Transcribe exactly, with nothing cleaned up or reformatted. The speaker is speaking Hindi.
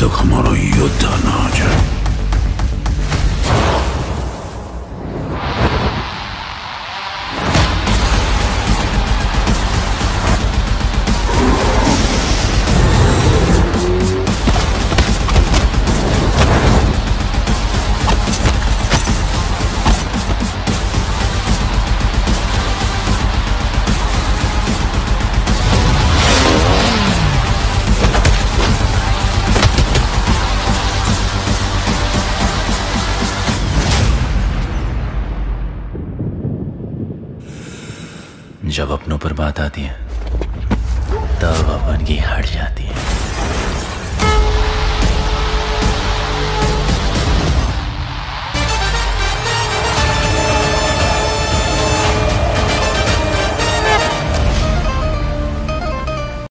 तक हमारा योद्धा ना आ जाए। जब अपनों पर बात आती है तब अपन की हट जाती है।